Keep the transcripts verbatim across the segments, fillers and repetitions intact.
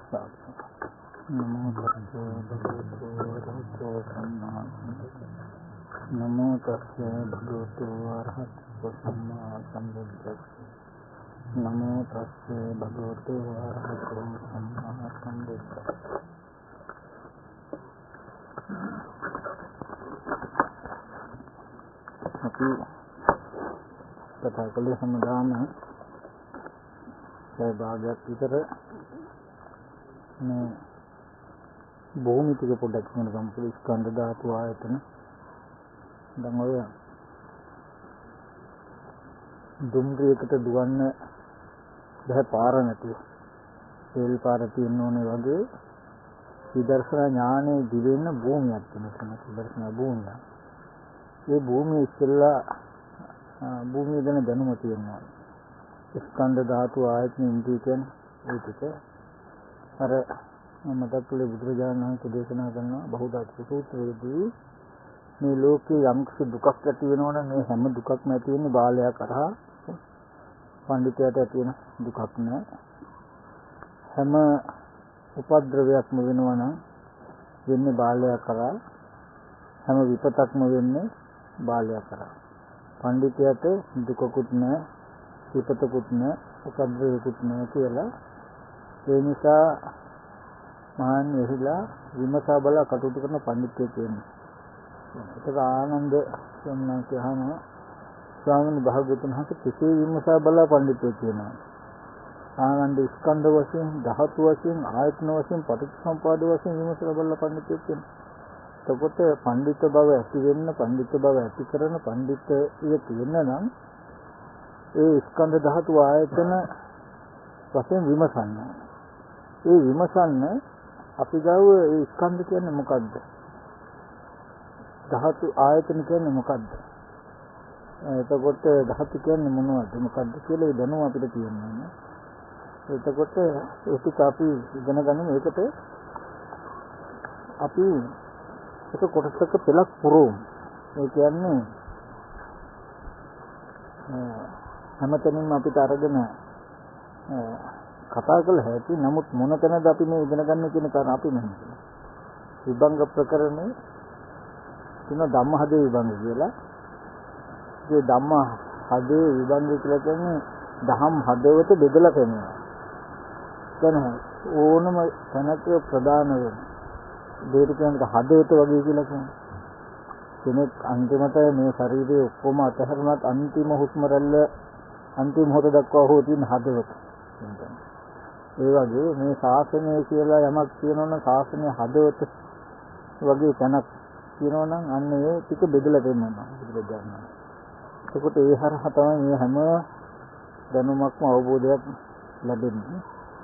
नमो तस्से भगवतो अरहतो सम्मा नमो तस्से भगवतो अरहतो सम्मा सम्बुद्धस्से नमो तस्से भगवतो अरहतो सम्मा सम्बुद्धस्से අපි කතා කළේ හැමදාම ඒ භාගයක් විතර මේ භූමි ටික පොඩ්ඩක් කියන්න ගමු. ස්කන්ධ ධාතු ආයතන දැන් ඔය දුම්රියකට දුවන්න බෑ පාර නැතුව තෙල් පාර තියෙන්න ඕනේ වගේ විදර්ශනා ඥානයේ දිවෙන්න භූමියක් තියෙනවා. විදර්ශනා භූමිය. ඒ භූමිය ඉස්සෙල්ලා භූමිය ගැන දැනුම තියෙනවා. ස්කන්ධ ධාතු ආයතන ඉන්ද්‍රිය කියන්නේ ඒ ටික අර මතක් කළේ බුදුරජාණන් වහන්සේ දේශනා කරනවා බහුධාතු සූත්‍රයේදී මේ ලෝකේ යම්කිසි දුකක් ඇති වෙනවනම් මේ හැම දුකක්ම ඇති වෙන්නේ බාලයා කරා. පඬිතුයාට ඇති වෙන දුකක් නෑ. හැම උපද්‍රවයක්ම වෙනවනම් වෙන්නේ බාලයා කරා. හැම විපතක්ම වෙන්නේ බාලයා කරා. පඬිතුයාට දුකකුත් නෑ, විපතකුත් නෑ, උපද්‍රවයකුත් නෑ කියලා ඒ නිසා මහාන් එහිලා විමසා බලා කටයුතු කරන පඬිතුයෙක් වෙන්නේ. ඒක ආනන්ද ස්වාමීන් කියනවා ස්වාමීන් භාග්‍යවතුන් වහන්සේ කෙසේ විමසා බලා පඬිතුයෙක් වෙනවා. ආනන්ද ස්කන්ධ වශයෙන්, ධාතු වශයෙන්, ආයතන වශයෙන්, පටිච්චසමුපාද වශයෙන් විමසා බලා පඬිතුයෙක් වෙනවා. එතකොට පඬිත බව ඇති වෙන්න, පඬිත බව ඇති කරන පඬිතයෙක් වෙන්න නම් ඒ ස්කන්ධ ධාතු ආයතන වශයෙන් විමසන්න. ඒ විමසන්න අපි ගාව ඒ ස්කන්ධ කියන්නේ මොකද්ද? ධාතු ආයතන කියන්නේ මොකද්ද? එතකොට ධාතු කියන්නේ මොනවද? මොකද්ද කියලා දැනුම අපිට තියෙනවා. එතකොට ඒක අපි ඉගෙන ගන්න මේකට අපි එක කොටසක පෙළක් පුරවමු. ඒ කියන්නේ හැමතැනින්ම අපිට අරගෙන කතා කළ හැකි. නමුත් මොන තැනද අපි මේ ඉගෙන ගන්න කියන කාරණා අපි නැහැ. විභංග ප්‍රකරණේ තුන ධම්මහදේ විභංග කියලා. ඒ ධම්මහදේ විභංග කියලා කියන්නේ දහම් හදවත බෙදලා පෙන්නනවා. කියන්නේ ඕනම තැනක ප්‍රධාන වෙන දෙයට කියන්නේ හදවත වගේ කියලා කියනවා. කෙනෙක් අන්තිමට මේ ශරීරයේ ඔක්කොම අතහැරුණත් අන්තිම හුස්ම රැල්ල අන්තිම මොහොත දක්වා හෝ තියෙන හදවත. ඒ වගේ මේ ශාසනය කියලා යමක් කියනවනම් ශාසනය හදවත වගේ තැනක් කියනවනම් අන්න ඒ ටික බෙදලා දෙන්නවා බුදුරජාණන්. ඒකට ඒ හරහා තමයි මේ හැම දැනුමක්ම අවබෝධයක් ලැබෙන්නේ.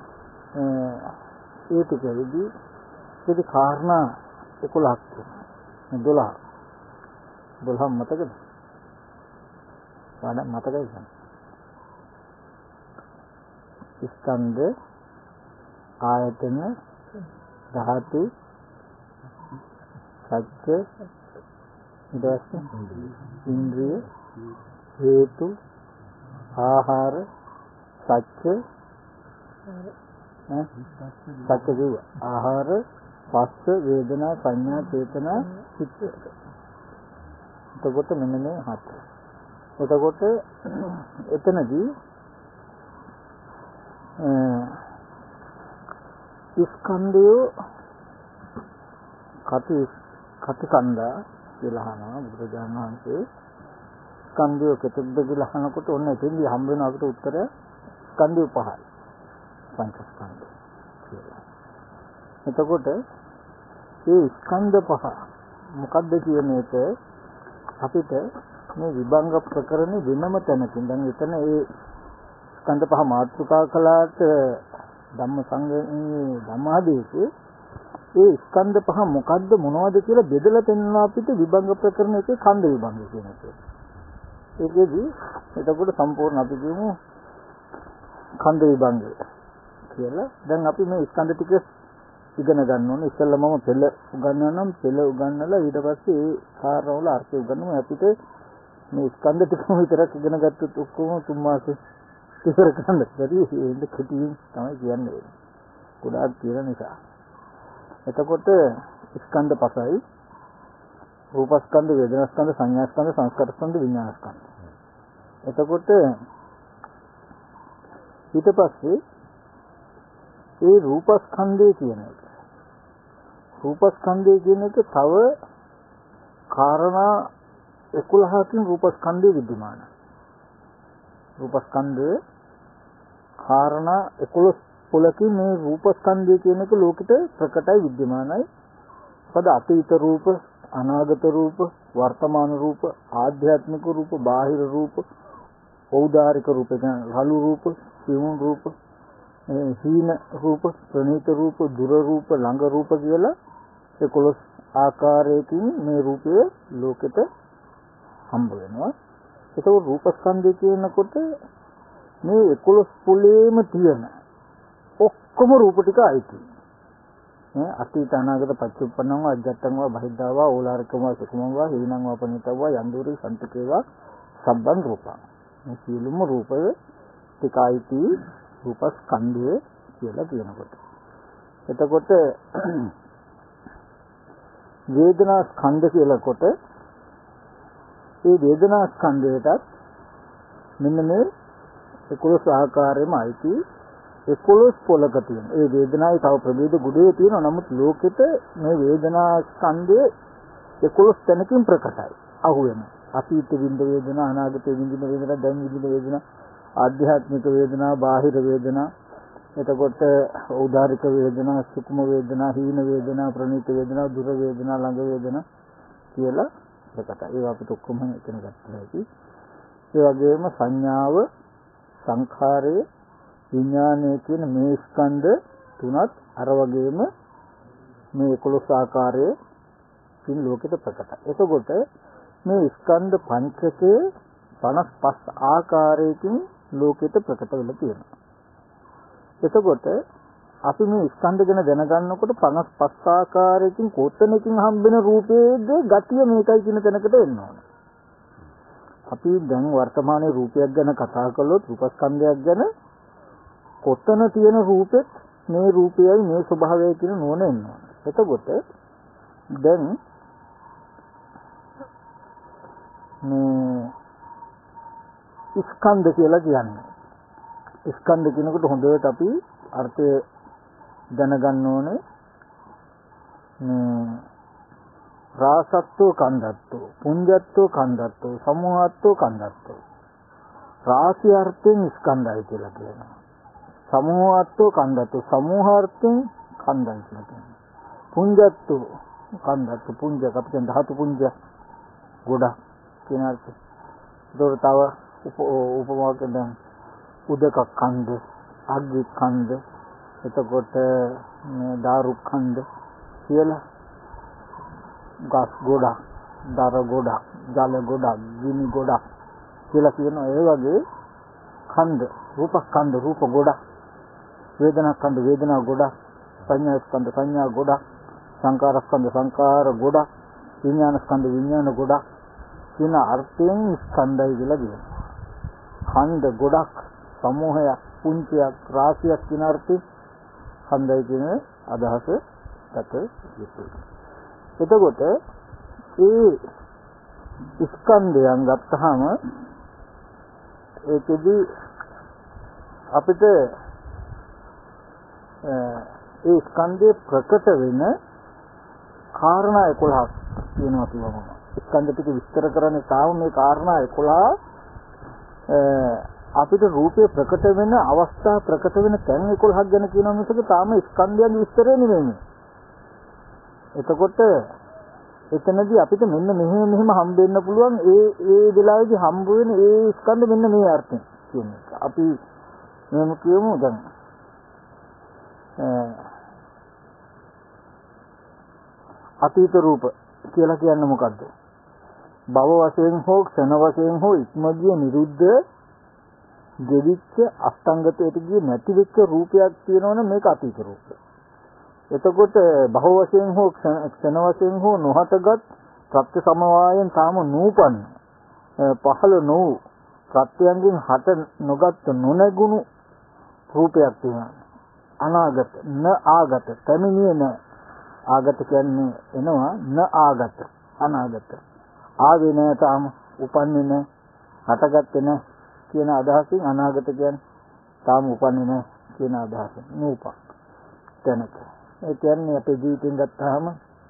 ඒ ටිකෙදී ඉතින් කාරණා එකොළහක් තියෙනවා. දොළහ. දොළහ මතකද? පාඩම් මතකයි නේද? ස්කන්ධ ආයතන ධාතු සත්‍ය ඊට ඉන්ද්‍රිය හේතු ආහාර සත්‍ය ඈ සත්‍ය කිව්ව ආහාර පස්ස වේදනා සංඥා චේතනා චිත්ත. එතකොට මෙන්න මේ හත. එතකොට එතනදී ස්කන්ධය කටි කටිකන්දා කියලා අහනවා බුදුරජාණන් වහන්සේ. ස්කන්ධය කෙතෙක්ද කියලා අහනකොට ඔන්න එතෙන්දී හම්බ වෙන අපිට උත්තරය ස්කන්ධය පහයි. පංචස්කන්ධ කියලා. එතකොට මේ ස්කන්ධ පහ මොකද්ද කියන එක අපිට මේ විභංග ප්‍රකරණේ වෙනම තැනකින් දැන් එතන ඒ ස්කන්ධ පහ මාතෘකා කළාට ධම්ම සංගමයේ ධම්මාදීකේ ඒ ස්කන්ධ පහ මොකද්ද මොනවද කියලා බෙදලා පෙන්වනවා අපිට විභංග ප්‍රකරණ එකේ ඛණ්ඩ විභංග කියන එක. ඒකෙදී එතකොට සම්පූර්ණ අපි කියමු ඛණ්ඩ විභංගය කියලා. දැන් අපි මේ ස්කන්ධ ටික ඉගෙන ගන්න ඕනේ. ඉස්සෙල්ලා මම පෙළ උගන්වනවා නම් පෙළ උගන්වලා ඊට පස්සේ ඒ කාරණවල අර්ථය උගන්වනවා. අපිට මේ ස්කන්ධ ටිකම විතරක් ඉගෙන ගත්තොත් ඔක්කොම තුන් මාසෙ ඉවර කරන්න බැරි. ඒක කෙටියෙන් තමයි කියන්නේ. ගොඩාක් තියෙන නිසා. එතකොට ස්කන්ධ පහයි. රූපස්කන්ධ, වේදනාස්කන්ධ, සංඥාස්කන්ධ, සංස්කාරස්කන්ධ, විඥානස්කන්ධ. එතකොට ඊට පස්සේ ඒ රූපස්කන්ධය කියන එක. රූපස්කන්ධය කියන එක තව කාරණා එකොළහකින් රූපස්කන්ධය විද්‍යමානයි. රූපස්කන්ධයේ කාරණා එකොළහ පොලකින් මේ රූපස්කන්ධය කියන එක ලෝකෙට ප්‍රකටයි විද්‍යමානයි. පද අතීත රූප, අනාගත රූප, වර්තමාන රූප, ආධ්‍යාත්මික රූප, බාහිර රූප, ඖදාරික රූප, රළු රූප, සිවුම් රූප, හීන රූප, ප්‍රණීත රූප, දුර රූප, ළඟ රූප කියලා එකොළහ ආකාරයකින් මේ රූපය ලෝකෙට හම්බ වෙනවා. ඒක රූපස්කන්ධය කියනකොට මේ එකොළහ පොලේම තියෙන ඔක්කොම රූප ටික අයිති. මේ අතීත අනාගත පච්චුප්පන්නව අජත්තංව බහිද්ධාව ඕලාරිකව සුකුමව හේනංව අපනිතව යන්දුරි සම්තිකේව සබ්බන් රූපං. මේ සියලුම රූපය ටික අයිති රූපස්කන්ධය කියලා කියනකොට. එතකොට වේදනා ස්කන්ධ කියලා කොට ඒ වේදනා ස්කන්ධයටත් මෙන්න මේ එකොළහ ආකාරයෙන්ම අයිති එකොළහ පොලක තියෙන. ඒ වේදනාවේ තව ප්‍රභේද ගුඩේ තියෙනවා. නමුත් ලෝකෙට මේ වේදනා ස්කන්ධය එකොළහ තැනකින් ප්‍රකටයි. අහුවෙන. අතීත විඳ වේදනා, අනාගත විඳින වේදනා, දැන් විඳින වේදනා, ආධ්‍යාත්මික වේදනා, බාහිර වේදනා, එතකොට ඖදාරික වේදනා, සුකුම වේදනා, හීන වේදනා, ප්‍රණීත වේදනා, දුර වේදනා, ළඟ වේදනා කියලා ප්‍රකටයි. ඒවා අපිට ඔක්කොම එතන ගන්න හැකි. ඒ වගේම සංඥාව, සංඛාරය, විඥානය කියන මේ ස්කන්ධ තුනත් අර වගේම මේ එකොළහ ආකාරයේ කින් ලෝකෙට ප්‍රකටයි. එතකොට මේ ස්කන්ධ පංචකයේ පනස් පහ ආකාරයකින් ලෝකෙට ප්‍රකට වෙලා තියෙනවා. එතකොට අපි මේ ස්කන්ධ ගැන දැනගන්නකොට පනස් පහ ආකාරයකින් කොතනකින් හම්බෙන රූපයේද ගතිය මේකයි කියන තැනකට එන්න ඕනේ. අපි දැන් වර්තමානයේ රූපයක් ගැන කතා කළොත් රූපස්කන්ධයක් ගැන කොතන තියෙන රූපෙත් මේ රූපයයි මේ ස්වභාවයයි කියන නෝන එන්න ඕනේ. එතකොට දැන් මේ ස්කන්ධ කියලා කියන්නේ. ස්කන්ධ කියනකොට හොඳට අපි අර්ථය දැනගන්න ඕනේ. මේ රාසත්ව කන්දත්ව, පුඤ්ජත්ව කන්දත්ව, සමූහත්ව කන්දත්ව. රාශි අර්ථයෙන් ස්කන්ධය කියලා කියනවා. සමූහත්ව කන්දත්ව, සමූහාර්ථයෙන් කන්දයි කියලා කියනවා. පුඤ්ජත්ව කන්දත්ව, පුඤ්ජක අපි කියන ධාතු පුඤ්ජ ගොඩක් කියන අර්ථය. ඒතකොට තව උපමාවක් දැන් උදක කන්ද, අග්ගි කන්ද, එතකොට මේ දාරු කන්ද කියලා ගස් ගොඩක්, දර ගොඩක්, ජල ගොඩක්, ගිනි ගොඩක් කියලා කියනවා. ඒ වගේ කන්ද, රූප කන්ද, රූප ගොඩක්, වේදනා කන්ද, වේදනා ගොඩක්, සංඥා ස්කන්ධ, සංඥා ගොඩක්, සංකාර ස්කන්ධ, සංකාර ගොඩක්, විඥාන ස්කන්ධ, විඥාන ගොඩක් කියන අර්ථයෙන් ස්කන්ධය කියලා කියනවා. කන්ද ගොඩක්, සමූහයක්, පුංචියක්, රාශියක් කියන අර්ථයෙන් කන්දයි කියන අදහස ගත යුතුයි. එතකොට ඒ ස්කන්ධයන් ගත්තාම ඒකෙදි අපිට ඒ ස්කන්ධේ ප්‍රකට වෙන කාරණා එකොළහක් තියෙනවා කියවම. ස්කන්ධ ටික විස්තර කරන්නේ තාම මේ කාරණා එකොළහ අපිට රූපේ ප්‍රකට වෙන අවස්ථා ප්‍රකට වෙන තැන් එකොළහක් ගැන කියනවා මිසක තාම ස්කන්ධයන්ගේ විස්තරය නෙමෙයි. එතකොට එතනදී අපිට මෙන්න මෙහෙම මෙහෙම හම්බ වෙන්න පුළුවන් ඒ ඒ වෙලාවේදී හම්බ වෙන ඒ ස්කන්ධ මෙන්න මේ අර්ථයෙන් කියන එක. අපි මෙහෙම කියමු දැන් අතීත රූප කියලා කියන්නේ මොකද්ද? භව වශයෙන් හෝ ක්ෂණ වශයෙන් හෝ ඉක්මගිය නිරුද්ධ දෙවිච්ච අස්තංගතයට ගියේ නැති වෙච්ච රූපයක් තියෙනවනේ මේක අතීත රූපය. එතකොට භව වශයෙන් හෝ ක්ෂණ වශයෙන් හෝ නොහටගත් ප්‍රත්‍ය සමவாயෙන් තාම නූපන් පහළ නොවු ප්‍රත්‍යයෙන් හට නොගත් නොනගුණු රූපයක් තියෙනවා. අනාගත න ආගත පැමිණියේ න ආගත කියන්නේ එනවා න ආගත අනාගත ආවේ නැහැ තාම උපන්නේ නැහැ හටගත්තේ නැහැ කියන අදහසින් අනාගත කියන්නේ තාම උපන්නේ නැහැ කියන අදහසින් නූපක් තැනක ඒ කියන්නේ අපේ ජීවිතෙන් ගත්තාම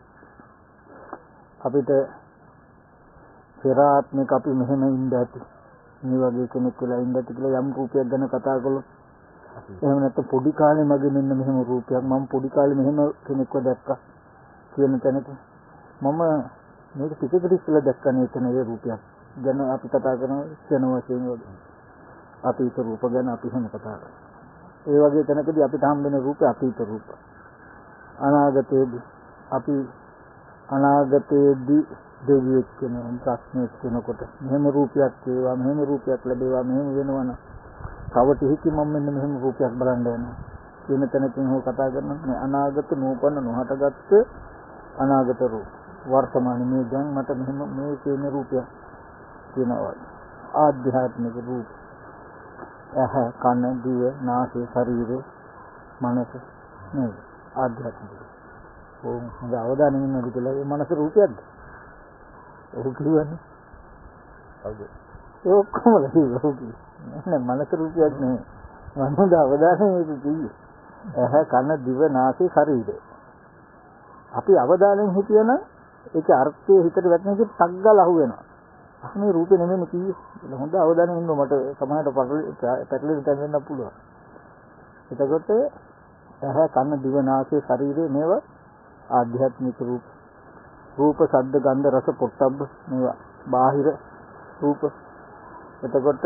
අපිට පෙරාත්මික අපි මෙහෙම ඉඳ ඇති මේ වගේ කෙනෙක් වෙලා ඉඳ ඇති කියලා යම් රූපයක් ගැන කතා කළොත් එහෙම නැත්නම් පොඩි කාලේ මගේ මෙන්න මෙහෙම රූපයක් මම පොඩි කාලේ මෙහෙම කෙනෙක්ව දැක්කා කියන තැනක මම මේක ටිකකට ඉස්සෙල්ලා දැක්කනේ එතන ඒ රූපයක් ගැන අපි කතා කරන ක්ෂණ වශයෙන් වගේ අතීත රූප ගැන අපි එහෙම කතා කරා ඒ වගේ තැනකදී අපිට හම් වෙන රූපේ අතීත රූප අනාගතයේදී අපි අනාගතයේදී දෙවියෙක් කියන ප්‍රශ්නයක් කෙනකොට මෙහෙම රූපයක් වේවා මෙහෙම රූපයක් ලැබේවා මෙහෙම වෙනවනම් තව ටිකකින් මම මෙන්න මෙහෙම රූපයක් බලන්න යනවා කියන තැනකින් හෝ කතා කරනවා මේ අනාගත නූපන්න නොහටගත්ත අනාගත රූප වර්තමානයේ මේ දැන් මට මෙහෙම මේ කියන රූපයක් කියනවා ආධ්‍යාත්මික රූප ඇහ කන දිව නාසය ශරීරය මනස නේද ආධ්‍යාත්මික ඕම් හොඳ අවධානයෙන් ඉන්නද කියලා ඒ මනස රූපයක්ද ඔහු කියන්නේ හවුද ඒ ඔක්කොම ලහිවුකි නෑ මනස රූපයක් නෙවෙයි මම හොඳ අවධානයෙන් ඒක කිව්වේ ඇහ කන දිව නාසය ශරීරය අපි අවධානයෙන් හිටියනම් ඒකේ අර්ථය හිතට වැටෙන එක ටක් ගාලා අහු වෙනවා අහ මේ රූපේ නෙමෙයි කිව්වේ හොඳ අවධානයෙන් ඉන්න මට සමහරට පැටලෙන්න තැවෙන්න පුළුවන් එතකොට ඇහ කන දිව නාසය ශරීරය මේවා ආධ්‍යාත්මික රූප රූප ශබ්ද ගන්ධ රස පොට්ටබ්බ මේවා බාහිර රූප එතකොට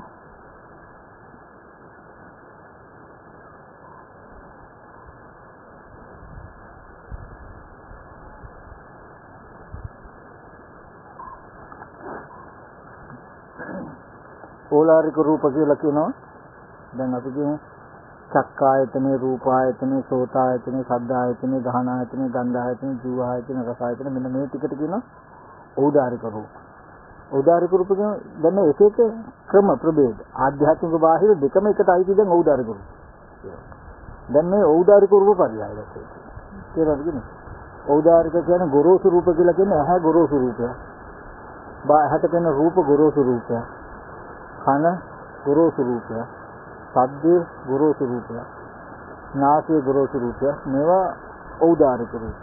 ඕලාරික රූප කියලා කියනවා දැන් අපි කියමු චක්කායතනේ රූපායතනේ සෝතායතනේ සද්ධායතනේ ගහනායතනේ ගන්ධායතනේ ජීවායතනේ රසායතනේ මෙන්න මේ ටිකට කියනවා ඕදාරික රූප. ඕදාරික රූප කියන්නේ දැන් එක එක ක්‍රම ප්‍රභේද ආධ්‍යාත්මික බාහිර දෙකම එකට අයිති දැන් ඕදාරික රූප. දැන් මේ ඕදාරික රූප පරියාය දැක්කේ. කියලා කියන්නේ ඕදාරික කියන්නේ ගොරෝසු රූප කියලා කියන්නේ ඇහැ ගොරෝසු රූපය. බාහිරට කියන රූප ගොරෝසු රූපය. කන ගොරෝසු රූපය. සද්දේ ගොරෝසු රූපය නාසයේ ගොරෝසු රූපය මේවා ඖදාරික රූප.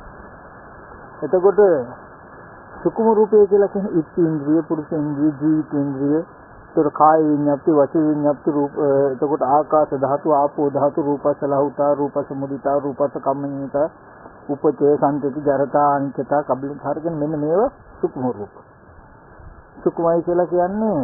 එතකොට සුකුම රූපය කියලා කියන්නේ ඉත්ත්‍ේන්ද්‍රිය පුරුෂේන්ද්‍රිය ජීවිතේන්ද්‍රිය ඒතර කාය විඤ්ඤාප්ති වචී විඤ්ඤාප්ති රූප එතකොට ආකාශ ධාතු ආපෝ ධාතු රූපස ලහුතා රූපස මුදිතා රූපස කම්මඤ්ඤිතා උපචේ සම්පති ජරතා අනිත්‍යතා කබ්ලිකාර කියන මෙන්න මේවා සුකුම රූප. සුකුමයි කියලා කියන්නේ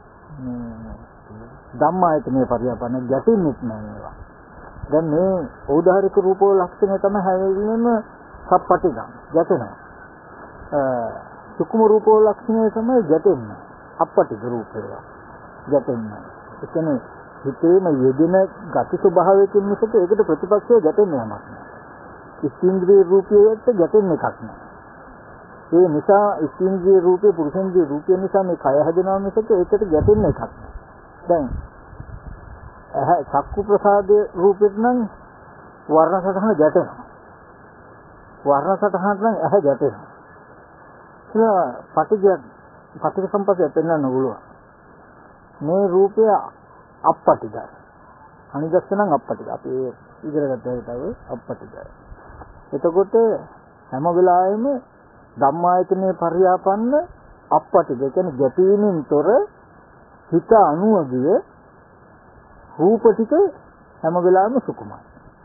ධම්මායතනේ පරියාපන්න ගැටෙන්නේ නැහැ මේවා. දැන් මේ ඕදාරික රූපෝ ලක්ෂණය තමයි හැවෙන්නේම සප්පටිගම් ගැටෙනවා. සුකුම රූපෝ ලක්ෂණය තමයි ගැටෙන්නේ. අප්පටිග රූපය. ගැටෙන්නේ. ඒ කියන්නේ හිතේම යෙදෙන ගති ස්වභාවයකින් මිසක ඒකට ප්‍රතිපක්ෂව ගැටෙන්නේ නැහැ. ඉස්තින්ද්‍රිය රූපයට ගැටෙන්නේ එකක් නෑ. ඒ නිසා ඉස්තින්ද්‍රිය රූපේ පුරුෂේන්ද්‍රිය රූපය නිසා මේ කය හැදෙනවා මිසක ඒකට ගැටෙන්නේ එකක් නෑ. දැන් අහ චක්කු ප්‍රසාදයේ රූපෙත් නම් වර්ණ සටහන ගැටෙනවා. වර්ණ සටහනට නම් අහ ගැටෙනවා. ඒ පටිඝ පටිඝ සම්පස්සේ පෙන්වන්න ඕන. මේ රූපය අප්පටිඝයි. අනිදස්සනම් අප්පටිඝ. අපි ඉගෙන ගත්තා හිතාවේ අප්පටිඝයි. එතකොට හැම වෙලාවෙම ධම්මායතනේ පරියාපන්න අප්පටිඝ කියන්නේ ගැටීමෙන් තොර හිත අනුව ගිය රූප ටික හැම වෙලාවෙම සුකුමයි.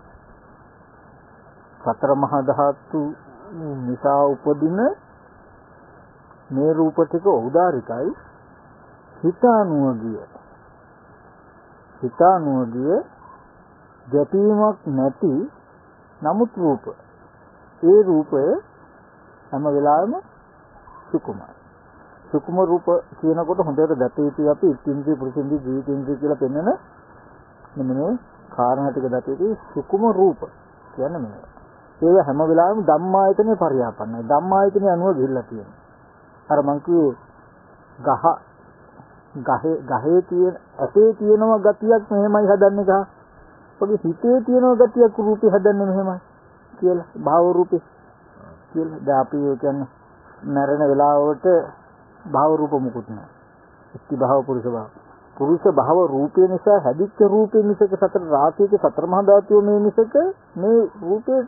සතර මහා ධාතු නිසා උපදින මේ රූප ටික ඖදාරිකයි. හිත අනුව ගිය හිත අනුව ගිය ගැටීමක් නැති නමුත් රූප. ඒ රූපය හැම වෙලාවෙම සුකුමයි. සුකුම රූප කියනකොට හොඳට දැක යුතුයි අපි ඉන්ද්‍රිය පුරුෂේන්ද්‍රිය ජීවිතේන්ද්‍රිය කියලා පෙන්වන මෙන්න මේ කාරණා ටික දැක යුතුයි. සුකුම රූප කියන්නේ මේක. ඒක හැම වෙලාවෙම ධම්මායතනේ පරියාපන්නයි. ධම්මායතනේ අනුව ගිහිල්ලා තියෙනවා. අර මං කිව්වේ ගහ ගහේ ගහේ තියෙන ඇටේ තියෙනවා ගතියක් මෙහෙමයි හදන්නේ ගහ. ඔගේ හිතේ තියෙන ගතියක් රූපේ හදන්නේ මෙහෙමයි කියලා භාව රූපේ කියලා. දැන් අපි කියන්නේ මරණ වෙලාවට භාව රූප මුකුත් නැහැ. ඉති භාව පුරුෂ භාව. පුරුෂ භාව රූපේ නිසා හැදිච්ච රූපේ මිසක සතර රාශියක සතර මහා ධාතුව මේ මිසක මේ රූපේ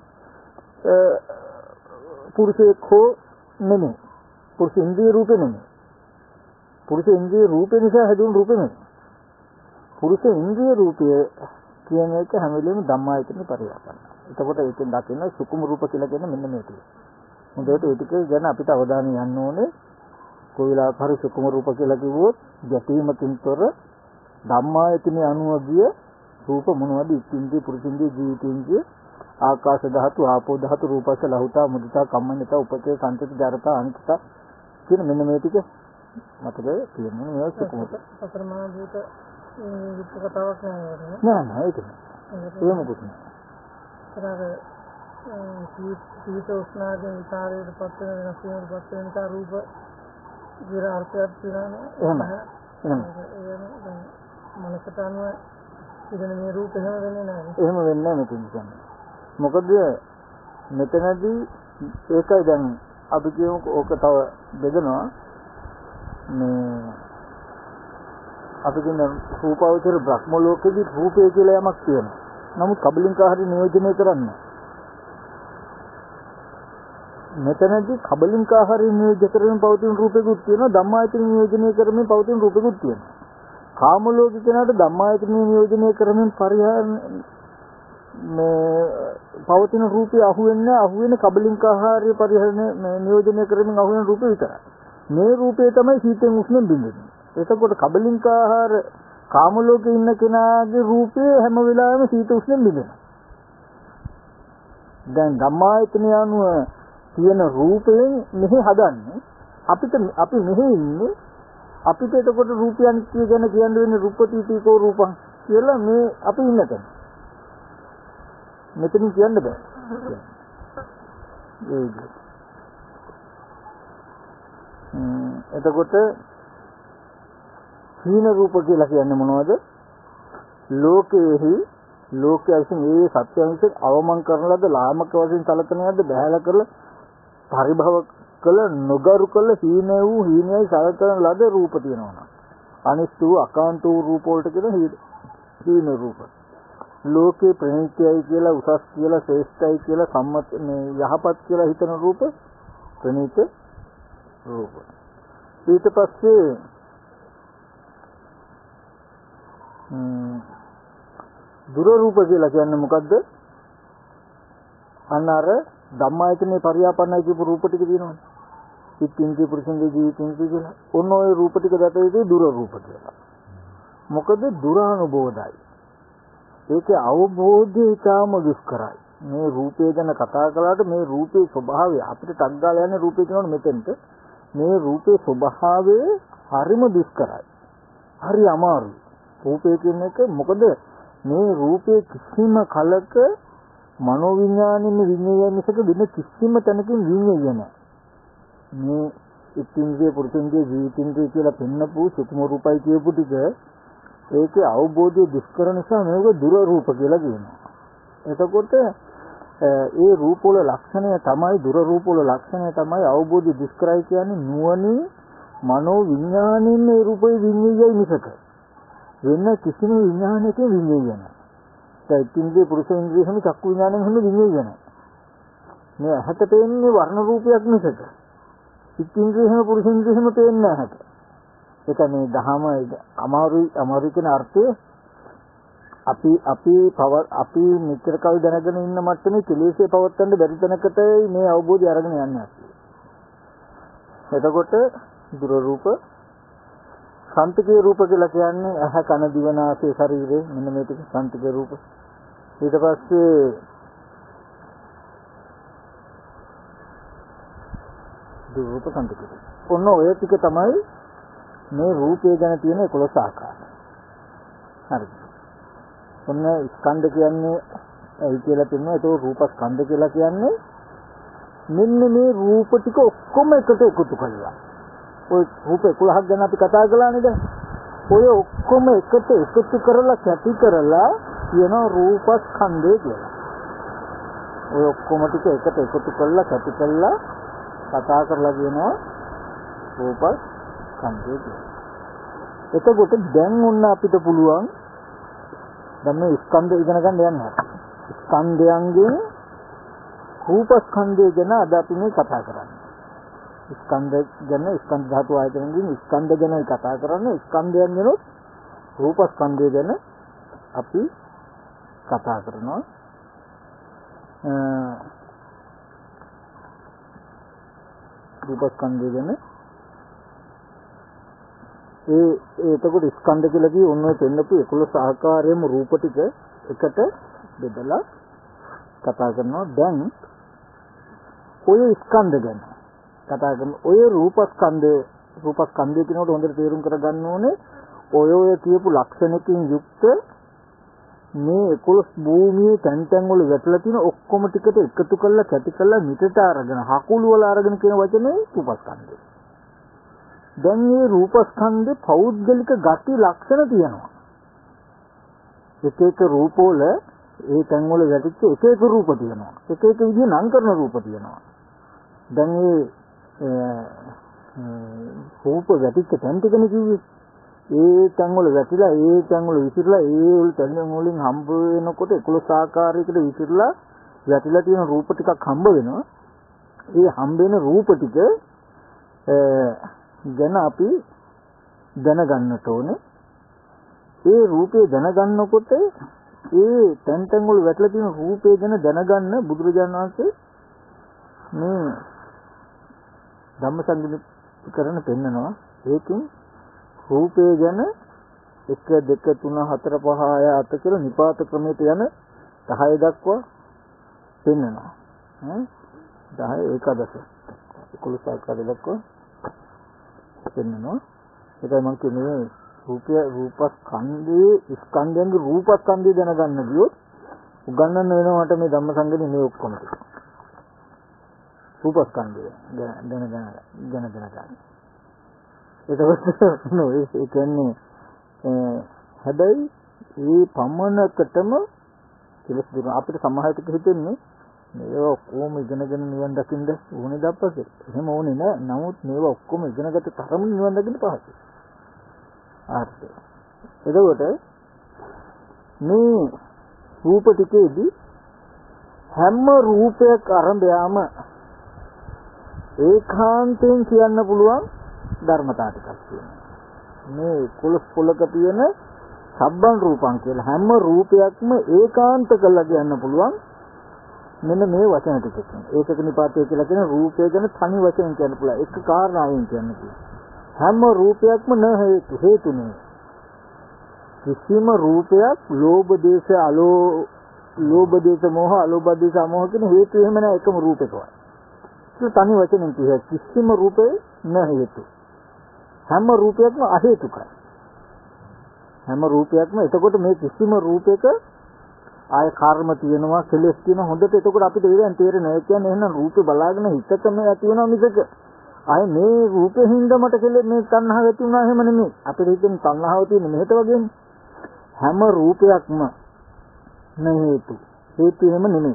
පුරුෂයෙක් හෝ නෙමෙයි. පුරුෂ ඉන්ද්‍රිය රූපේ නෙමෙයි. පුරුෂ ඉන්ද්‍රිය රූපේ නිසා හැදුණු රූපේ නෙමෙයි. පුරුෂ ඉන්ද්‍රිය රූපය කියන එක හැම වෙලෙම ධම්මායතනෙ පරිවර්තන. එතකොට ඒකෙන් දකින්න සුකුම රූප කියලා කියන්නේ මෙන්න මේ ටික. හොඳට ඒ ටික ගැන අපිට අවධානය යන්න ඕනේ. කොයි වෙලාවක හරි සුකුම රූප කියලා කිව්වොත් ගැටීමකින් තොර ධම්මායතනෙ අනුව ගිය රූප මොනවද? ඉන්ද්‍රිය පුරුෂින්ද්‍රිය ජීවිතින්ද්‍රිය ආකාශ ධාතු ආපෝ ධාතු රූපස ලහුතා මුදිතා කම්මඤ්ඤතා උපකේ සංතති ජරතා අනිත්‍යතා කියන මෙන්න මේ ටික මතක තියෙනවා. මේ සුකුම අතර මහා භූත විස්තර කතාවක් නෑ නෑ නෑ ඒක නෑ ඒ මොකද නෑ සීත උෂ්ණාදී විකාරයට පත් වෙන වෙනස් වීමකට පත් වෙන නිසා රූප විර අර්ථයක් තියෙනවා එහෙම එහෙම දැන් මනසට අනුව ඉතින් මේ රූප එහෙම වෙන්නේ නැහැ එහෙම වෙන්නේ නැහැ මෙතන කියන්නේ මොකද මෙතනදී ඒකයි දැන් අපි කියමු ඕක තව බෙදනවා මේ අපි කියන රූපාවචර බ්‍රහ්ම ලෝකෙදී රූපය කියලා යමක් තියෙනවා. නමුත් කබලින්කාහරි නියෝජනය කරන්නේ. මෙතනදී කබලින්කාහරි නියෝජනය කරමින් පවතින රූපෙකුත් තියෙනවා. ධම්මායතන නියෝජනය කරමින් පවතින රූපෙකුත් තියෙනවා. කාම ලෝකේ කෙනාට ධම්මායතන නියෝජනය කරමින් පරිහාර මේ පවතින රූපය අහුවෙන්නේ අහුවෙන කබලින්කාහාරය පරිහරණය නියෝජනය කරමින් අහුවෙන රූපය විතරයි. මේ රූපය තමයි සීතෙන් උෂ්ණෙන් බිඳින්නේ. එතකොට කබලින්කාහාර කාම ලෝකේ ඉන්න කෙනාගේ රූපය හැම වෙලාවෙම සීත උෂ්ණෙන් බිඳිනවා. දැන් ධම්මායතන අනුව තියෙන රූපයෙන් මෙහි හදන්නේ අපිට අපි මෙහි ඉන්නේ අපිට එතකොට රූපය අනිත්‍ය ගැන කියන්න වෙන්නේ රූපතිතිකෝ රූපං කියලා මේ අපි ඉන්න තැන. මෙතනින් කියන්න බෑ. ඒක. එතකොට හීන රූප කියලා කියන්නේ මොනවද? ලෝකයේහි ලෝකයේ විසින් ඒ සත්‍යංශ අවමන් කරන ලද ලාමක වශයෙන් සලකන යද්ද බහැලා කරලා පරිභව කළ නොගරු කළ හීන වූ හීනයි සලකන ලද රූප තියෙනවා. අනිත් වූ අකාන්ත වූ රූප වලට කියන හීන රූප. ලෝකේ ප්‍රණීතයි කියලා උසස් කියලා ශ්‍රේෂ්ඨයි කියලා සම්මත මේ යහපත් කියලා හිතන රූප ප්‍රණීත රූප. ඊට පස්සේ දුර රූප කියලා කියන්නේ මොකද්ද? අන්න අර ධම්මායතනේ පරියාපන්නයි කියපු රූප ටික තියෙනවනේ. ඉතින්ති පුරුෂන්ගේ ජීවිතින්ති කියලා. ඔන්න ඔය රූප ටික දැකේදී දුර රූප කියලා. මොකද දුරානුබෝධයි. ඒකේ අවබෝධය ඊටාම දුෂ්කරයි. මේ රූපය ගැන කතා කළාට මේ රූපේ ස්වභාවය අපිට ටක් ගාලා යන්නේ රූපේ කියනවනේ මෙතෙන්ට. මේ රූපේ ස්වභාවය හරිම දුෂ්කරයි. හරි අමාරුයි. රූපය කියන එක මොකද මේ රූපේ කිසිම කලක මනෝවිඥානෙම විඤ්ඤාණය මිසක වෙන කිසිම තැනකින් විඤ්ඤාණය නැහැ. මේ ඉතින්ගේ පුරුෂන්ගේ ජීවිතින්ගේ කියලා පෙන්නපු සුකුම රූපයි කියපු ටික ඒකේ අවබෝධය දුෂ්කර නිසා මේක දුර රූප කියලා කියනවා. එතකොට ඒ රූප වල ලක්ෂණය තමයි දුර රූප වල ලක්ෂණය තමයි අවබෝධය දුෂ්කරයි කියන්නේ නුවණින් මනෝ විඥාණයෙන් මේ රූපේ විඤ්ඤාණයයි මිසක වෙන කිසිම විඥානයකින් විඤ්ඤාණය නැහැ. ඒ ඉතින්ගේ පුරුෂේන්ද්‍රිය හැම චක්කු විඥාණයෙන් හැම විඤ්ඤාණය නැහැ. මේ ඇහැට පේන්නේ වර්ණ රූපයක් මිසක ඉතින්ගේ හැම පුරුෂේන්ද්‍රිය හැම පේන්නේ නැහැ. ඒක මේ දහම අමාරුයි අමාරු කියන අර්ථය අපි අපි පව අපි මෙච්චර කල් දැනගෙන ඉන්න මට්ටමේ කෙලෙසේ පවත්තන්න බැරි තැනකට මේ අවබෝධය අරගෙන යන්නේ. එතකොට දුර රූප සන්තිකේ රූප කියලා කියන්නේ ඇහ කන දිව නාසය ශරීරය මෙන්න මේ ටික සන්තිකේ රූප. ඊට පස්සේ දුර රූප සන්තිකේ. ඔන්න ඔය ටික තමයි මේ රූපය ගැන තියෙන එකොළොස් ආකාරය. හරි. ඔන්න ස්කන්ධ කියන්නේ ඒ කියලා තියෙනවා. ඒක රූප ස්කන්ධ කියලා කියන්නේ මෙන්න මේ රූප ටික ඔක්කොම එකට එකතු කරලා. ඔය රූප එකොළහක් ගැන අපි කතා කළානේ දැන්. ඔය ඔක්කොම එකට එකතු කරලා කැටි කරලා කියනවා රූපස්කන්ධය කියලා. ඔය ඔක්කොම ටික එකට එකතු කරලා කැටි කරලා කතා කරලා කියනවා රූපස්කන්ධය කියලා. එතකොට දැන් ඔන්න අපිට පුළුවන් දැන් මේ ස්කන්ධ ඉගෙන ගන්න යනවා. ස්කන්ධයන්ගෙන් රූපස්කන්ධය ගැන අද අපි මේ කතා කරන්නේ. ස්කන්ධ ගැන ස්කන්ධ ධාතු ආයතනකින් ස්කන්ධ ගැන කතා කරන්නේ. ස්කන්ධයන් ගැන රූපස්කන්ධය ගැන අපි කතා කරනවා. රූපස්කන්ධය ගැන ඒ එතකොට ස්කන්ධ කියලා කිය ඔන්න දෙන්නපු එකොළොස් ආකාරයේම රූප ටික එකට බෙදලා කතා කරනවා. දැන් ඔය ස්කන්ධ ගැන කතා කරන ඔය රූපස්කන්ධය රූපස්කන්ධය කියනකොට හොඳට තේරුම් කරගන්න ඕනේ ඔය ඔය කියපු ලක්ෂණකින් යුක්ත මේ එකොළොස් භූමියේ තැන් තැන් වල වැටලා තියෙන ඔක්කොම ටිකට එකතු කරලා කැටි කරලා මිටට අරගෙන හකුළු වල අරගෙන කියන වචනේ රූපස්කන්ධය. දැන් මේ රූපස්කන්ධේ පෞද්ගලික ගති ලක්ෂණ තියෙනවා. එක එක රූපවල ඒ තැන් වල වැටිච්ච එක එක රූප තියෙනවා. එක එක විදිහ නම් කරන රූප තියෙනවා. දැන් මේ රූප වැටිච්ච තැන් ටිකනේ කිව්වේ. ඒ තැන් වල වැටිලා ඒ තැන් වල විසිරලා ඒ වල තැන් වලින් හම්බ වෙනකොට එකොළොස් ආකාරයකට විසිරලා වැටිලා තියෙන රූප ටිකක් හම්බ වෙනවා. ඒ හම්බ වෙන රූප ටික ගැන අපි දැනගන්නට ඕනේ. ඒ රූපේ දැනගන්නකොට ඒ තැන් තැන් වල වැටලා තියෙන රූපේ ගැන දැනගන්න බුදුරජාණන් වහන්සේ මේ ධම්මසංගීකරණ පෙන්නනවා. ඒකෙන් රූපේ ගැන එක දෙක තුන හතර පහ හය අට කියලා නිපාත ක්‍රමයට යන දහය දක්වා පෙන්නනවා. ඈ දහය ඒකාදශ එකොළොස් ආකාරය දක්වා පෙන්නනවා. ඒකයි මම කියන්නේ රූපය රූපස්කන්ධයේ ස්කන්ධයන්ගේ රූපස්කන්ධය දැනගන්න ගියොත් උගන්වන්න වෙනවට මේ ධම්මසංගමේ මේ ඔක්කොම ටික. රූපස්කන්ධය දැන දැන දැන දැන ගන්න. ඒකවත් නෝ ඒ කියන්නේ හැබැයි මේ පමණකටම කෙලස් දුන අපිට සමාහයට හිතෙන්නේ මේවා ඔක්කොම ඉගෙනගෙන නිවන් දකින්න ඕනේ දප්පසේ. එහෙම ඕනේ නෑ. නමුත් මේවා ඔක්කොම ඉගෙනගත්ත තරම නිවන් දකින්න පහසුයි. ආර්ථය. එතකොට මේ රූප ටිකේදී හැම රූපයක් අරඹයාම ඒකාන්තයෙන් කියන්න පුළුවන් ධර්මතාව ටිකක් තියෙනවා. මේ කුලස් පොලක තියෙන සබ්බන් රූපං කියලා හැම රූපයක්ම ඒකාන්ත කරලා කියන්න පුළුවන්. මෙන්න මේ වචන ටිකකින්. ඒකක නිපාතය කියලා කියන රූපය ගැන තනි වචනෙන් කියන්න පුළුවන්. එක කාරණාවෙන් කියන්න පුළුවන්. හැම රූපයක්ම න හේතු හේතුනේ. කිසිම රූපයක් ලෝභ දේශ අලෝ ලෝභ දේශ මොහ අලෝභ දේශ අමෝහ කියන හේතු එහෙම නැහැ එකම රූපයකවත්. ඒක තනි වචනෙන් කියහ කිසිම රූපේ න හේතු. හැම රූපයක්ම අහේතුකයි. හැම රූපයක්ම එතකොට මේ කිසිම රූපයක ආය කර්ම තියෙනවා කෙලෙස් තියෙනවා හොඳට එතකොට අපිට ඒවෙන් තේරෙනවා. ඒ කියන්නේ එහෙනම් රූපේ බලාගෙන හිතකම ඇති වෙනවා මිසක ආය මේ රූපේ හින්දා මට කෙලෙස් මේ තණ්හාව ඇති වුණා එහෙම නෙමෙයි. අපිට හිතෙන තණ්හාව තියෙන මෙහෙට වගේනේ. හැම රූපයක්ම න හේතු. හේතු එහෙම නෙමෙයි.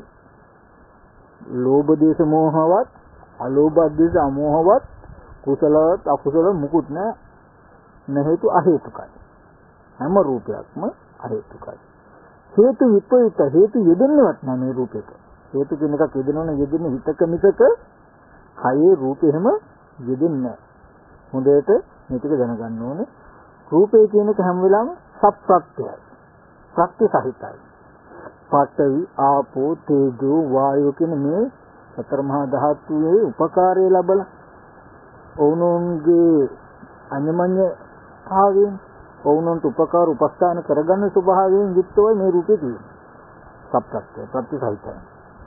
ලෝභ දේශ මොහවත් අලෝභ දේශ අමෝහවත් කුසලවත් අකුසල මුකුත් නැහැ. න හේතු අහේතුකයි. හැම රූපයක්ම අහේතුකයි. හේතු විපරීත හේතු යෙදෙන්නවත් නැහැ මේ රූපෙක. හේතු කියන එකක් යෙදෙනවනේ යෙදෙන්නේ හිතක මිසක කයේ රූපෙ හැම යෙදෙන්නේ නැහැ. හොඳට මේ ටික දැනගන්න ඕනේ. රූපේ කියන එක හැම වෙලාවෙම සප්‍රත්‍යයි. ප්‍රත්‍ය සහිතයි. පඨවි ආපෝ තේජෝ වායෝ කියන මේ සතර මහා ධාතුවේ උපකාරය ලැබලා ඔවුනොන්ගේ අඤ්ඤමඤ්ඤ භාවයෙන් ඔවුනොන්ට උපකාර උපස්ථාන කරගන්න ස්වභාවයෙන් යුක්තවයි මේ රූපේ තියෙන්නේ. සප්‍රත්‍ය ප්‍රත්‍ය සහිතයි.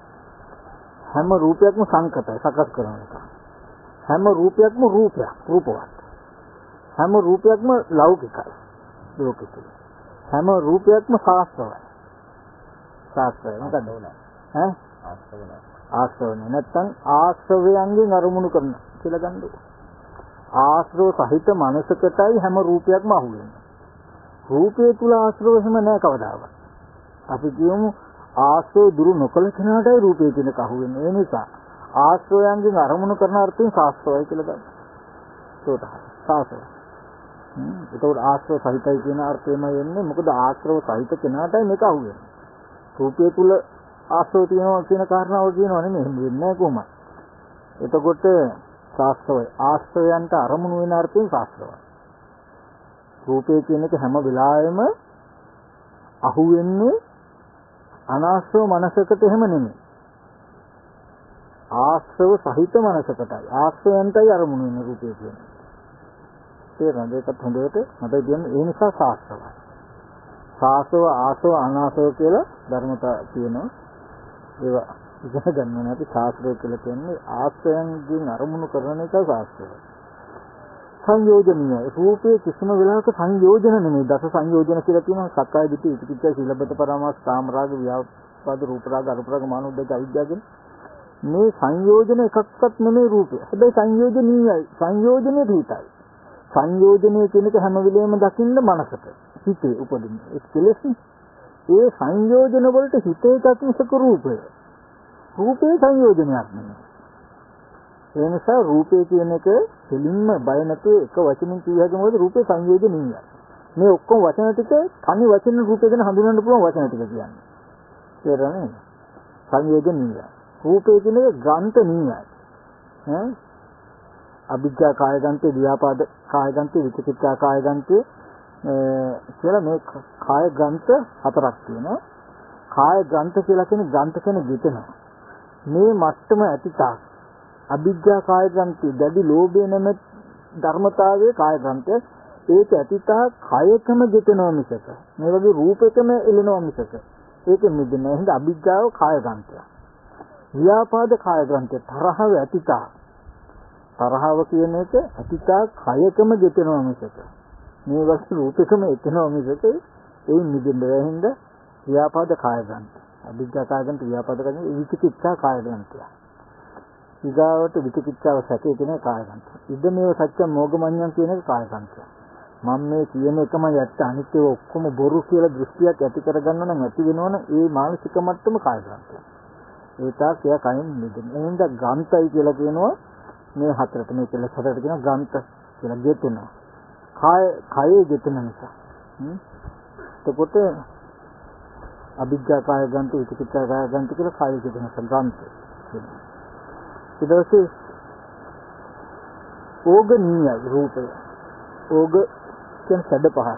හැම රූපයක්ම සංකතයි සකස් කරන එක. හැම රූපයක්ම රූපයක් රූපවත්. හැම රූපයක්ම ලෞකිකයි. ලෝකිකයි. හැම රූපයක්ම ශාස්ත්‍රයි. ශාස්ත්‍රය මොකද උනේ? ඈ ආශ්‍රවය. ආශ්‍රවය නැත්තම් ආශ්‍රවයන්ගෙන් අරමුණු කරන කියලා ගන්නකො. ආශ්‍රව සහිත මනසකටයි හැම රූපයක්ම අහු වෙන්නේ. රූපේ තුල ආශ්‍රව එහෙම නැහැ කවදාවත්. අපි කියමු ආශ්‍රව දුරු නොකළ කෙනාටයි රූපය කියන එක අහුවෙන්නේ. ඒ නිසා ආශ්‍රවයන්ගෙන් අරමුණු කරන අර්ථයෙන් සාස්ත්‍රවයි කියලා ගන්න. ඒකට සාස්ත්‍රය. හ්ම්. ඒකට ආශ්‍රව සහිතයි කියන අර්ථයමයි එන්නේ. මොකද ආශ්‍රව සහිත කෙනාටයි මේක අහුවෙන්නේ. රූපය තුල ආශ්‍රව තියෙනවා කියන කාරණාව කියනවා නෙමෙයි. එහෙම වෙන්නේ නැහැ කොහොමද? එතකොට සාස්ත්‍රවයි. ආශ්‍රවයන්ට අරමුණු වෙන අර්ථයෙන් සාස්ත්‍රවයි. රූපය කියන එක හැම වෙලාවෙම අහුවෙන්නේ අනාශ්‍රව මනසකට එහෙම නෙමෙයි. ආශ්‍රව සහිත මනසකටයි. ආශ්‍රවයන්ටයි අරමුණු වෙන රූපය කියන්නේ. තේරෙනවද? ඒකත් හොඳට මතක තියන්න. ඒ නිසා සාස්ත්‍රවයි. සාස්ත්‍රව ආශ්‍රව අනාශ්‍රව කියලා ධර්මතා තියෙනවා. ඒවා ඉගෙන ගන්න ඕනේ. අපි ශාස්ත්‍රය කියලා කියන්නේ ආශ්‍රයන්ගෙන් අරමුණු කරන එක ශාස්ත්‍රය. සංයෝජනීය රූපේ කිසිම වෙලාවක සංයෝජන නෙමෙයි. දස සංයෝජන කියලා තියෙනවා. සක්කාය දිට්ඨි, විචිකිච්ඡා, සීලබ්බත පරාමාස, කාමරාග, ව්‍යාපාද, රූපරාග, අරුපරාග, මානෝද්දච්ච, අවිද්‍යාව. මේ සංයෝජන එකක්වත් නෙමෙයි රූපේ. හැබැයි සංයෝජනීයයි. සංයෝජනේ හිතයි. සංයෝජනය කියන එක හැම වෙලෙම දකින්න මනසට. හිතේ උපදින. ඒ කෙලෙස් ඒ සංයෝජන වලට හිතේ එකක් රූපය. රූපේ සංයෝජනයක් නෙමෙයි. ඒ නිසා රූපේ කියන එක දෙලින්ම බය නැතුව එක වචනින් කිය හැකි මොකද රූපේ සංයෝජනීයයි. මේ ඔක්කොම වචන ටික තනි වචන රූපේ ගැන හඳුනන්න පුළුවන් වචන ටික කියන්නේ. තේරෙනවද? සංයෝජනීයයි. රූපේ කියන එක ග්‍රන්ථනීයයි. ඈ අභිජ්ජා කායගන්තේ, ව්‍යාපාද කායගන්තේ, විචිකිච්ඡා කායගන්තේ කියලා මේ කාය ග්‍රන්ථ හතරක් තියෙනවා. කාය ග්‍රන්ථ කියලා කියන්නේ ග්‍රන්ථ කියන ගිතනවා. මේ මට්ටම ඇතිතාක් අභිජ්ජා කාය ග්‍රන්ථය දැඩි ලෝභය නැමැති ධර්මතාවයේ කාය ග්‍රන්ථය ඒක ඇතිතාක් කයකම ගිතනවා මිසක මේ වගේ රූපයකම එළෙනවා මිසක ඒක මිදෙන්නේ නැහැ. හින්දා අභිජ්ජාව කාය ග්‍රන්ථය. ව්‍යාපාද කාය ග්‍රන්ථය තරහව ඇතිතාක් තරහව කියන එක ඇතිතාක් කයකම ගිතනවා මිසක මේ වගේ රූපයකම එතනවා මිසක ඒ මිදෙන්නේ නැහැ. හින්දා ව්‍යාපාද කාය ග්‍රන්ථය. අභිජ්ජා කාය ග්‍රන්ථය, ව්‍යාපාද කාය ග්‍රන්ථය, විචිකිච්ඡා කාය ග්‍රන්ථය. ඊගාවට විචිකිච්ඡාව සැකේ කියන කාය ග්‍රන්ථය. ඉදමේව සත්‍ය මොගමඤ්ඤම් කියන එක කාය ග්‍රන්ථය. මම මේ කියන එකම යැත්ත අනිත්‍යව ඔක්කොම බොරු කියලා දෘෂ්ටියක් ඇති කරගන්න නම් ඇති වෙනවනම් ඒ මානසික මට්ටම කාය ග්‍රන්ථය. ඒ තාක් එයා කයින් මිදෙන්නේ. එහෙනම් ග්‍රන්ථයි කියලා කියනවා මේ හතරට මේ කියලා හතරට කියන ග්‍රන්ථ කියලා ගෙතුනවා. කාය කයේ ගෙතුන නිසා. හ්ම්. එතකොට අභිජ්ජා කාය ග්‍රන්ථ, විචිකිච්ඡා කාය ග්‍රන්ථ කියලා කාය ගෙතුන ග්‍රන්ථ. ඊට පස්සේ ඕගනීය රූපය. ඕග කියන සැඩ පහ.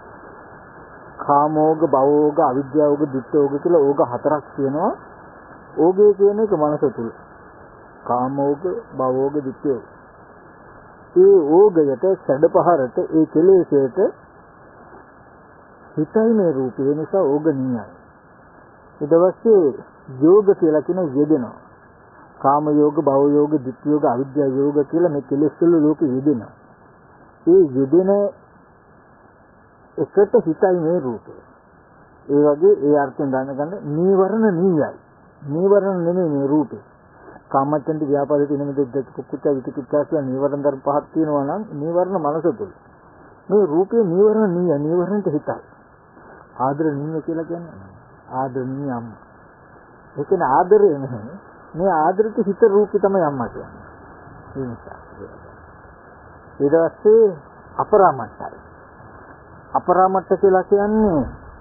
කාමෝග, භවෝග, අවිද්‍යාවෝග, ditthෝග කියලා ඕග හතරක් තියෙනවා. ඕගේ කියන එක මනස තුල. කාමෝග, භවෝග, ditthෝග. ඒ ඕගයට සැඩ පහරට ඒ කෙලෙසයට හිතයි මේ රූපය නිසා ඕගනීයයි. ඊට පස්සේ යෝග කියලා කියන යෙදෙනවා. කාම යෝග, භව යෝග, ditth යෝග, අවිද්‍යා යෝග කියලා මේ කෙලෙස් වල ලෝකෙ යෙදෙනවා. ඒ යෙදෙන එකට හිතයි මේ රූපය. ඒ වගේ ඒ අර්ථයෙන් දැනගන්න නීවරණ නීයයි. නීවරණ නෙමෙයි මේ රූපේ. කාමච්ඡන්ද ව්‍යාපාද තියෙන මේ දෙක කුච්ච විචිකිච්ඡා කියලා නීවරණ ධර්ම පහක් තියෙනවා නම් නීවරණ මනස තුල. මේ රූපේ නීවරණ නීය නීවරණට හිතයි. ආදරණීය කියලා කියන්නේ ආදරණීය අම්මා. ඒ කියන්නේ ආදරය නෙමෙයි. මේ ආදරට හිත රූපේ තමයි අම්මා කියන්නේ. ඒ නිසා. ඊට පස්සේ අපරාමත්තයි. අපරාමත්ත කියලා කියන්නේ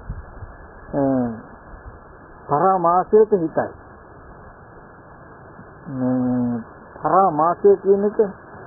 පරාමාසයට හිතයි. මේ පරාමාසය කියන එක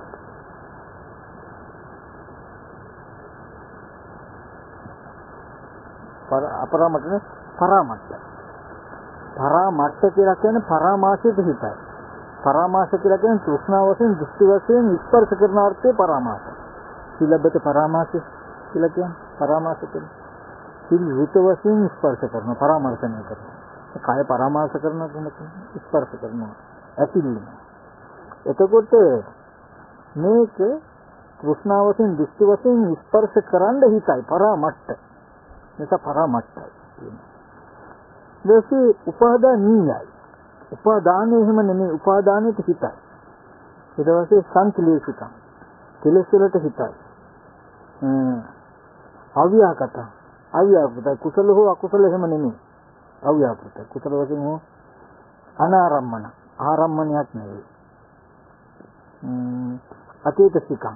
පර අපරාමත්තනේ පරාමත්ත. පරාමත්ත කියලා කියන්නේ පරාමාසයට හිතයි. පරාමාස කියලා කියන්නේ තෘෂ්ණාව වශයෙන්, දෘෂ්ටි වශයෙන් ස්පර්ශ කරන අර්ථයේ පරාමාස. සීලබ්බත පරාමාස කියලා කියන්නේ පරාමාස කියන්නේ සිල් ඍත වශයෙන් ස්පර්ශ කරන පරාමර්ශනය කරනවා. කාය පරාමාස කරන කෙනෙක් ස්පර්ශ කරනවා. ඇතිවීම. එතකොට මේක තෘෂ්ණාව වශයෙන්, දෘෂ්ටි වශයෙන් ස්පර්ශ කරන්න හිතයි පරාමට්ට. මේක පරාමට්ටයි කියනවා. දැසි උපාදානීයයි. උපාදානයේ එහෙම නෙමෙයි, උපාදානෙට හිතයි. ඊට පස්සේ සංකලේශිකම්. කෙලෙස් වලට හිතයි. අවියාකත. අවියාකත කුසල හෝ අකුසල එහෙම නෙමෙයි. අව්‍යාපෘත. කුසල වශයෙන් හෝ අනාරම්මන. ආරම්මණයක් නෙවෙයි. ම්ම් අතීතසිකං.